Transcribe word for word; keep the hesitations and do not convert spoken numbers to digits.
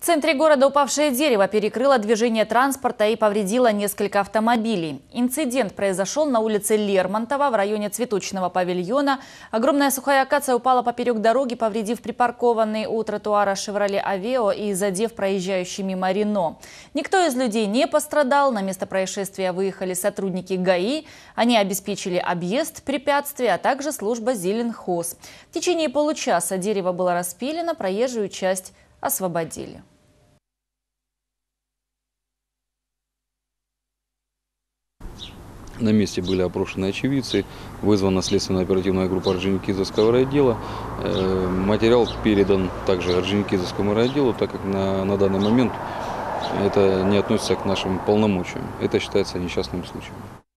В центре города упавшее дерево перекрыло движение транспорта и повредило несколько автомобилей. Инцидент произошел на улице Лермонтова в районе цветочного павильона. Огромная сухая акация упала поперек дороги, повредив припаркованный у тротуара «Шевроле Авео» и задев проезжающий мимо «Рено». Никто из людей не пострадал. На место происшествия выехали сотрудники ГАИ. Они обеспечили объезд препятствий, а также служба Зеленхоз. В течение получаса дерево было распилено, проезжую часть освободили. На месте были опрошены очевидцы, вызвана следственно-оперативная группа Орджоникидзевского райотдела. Материал передан также Орджоникидзевскому райотделу, так как на, на данный момент это не относится к нашим полномочиям. Это считается несчастным случаем.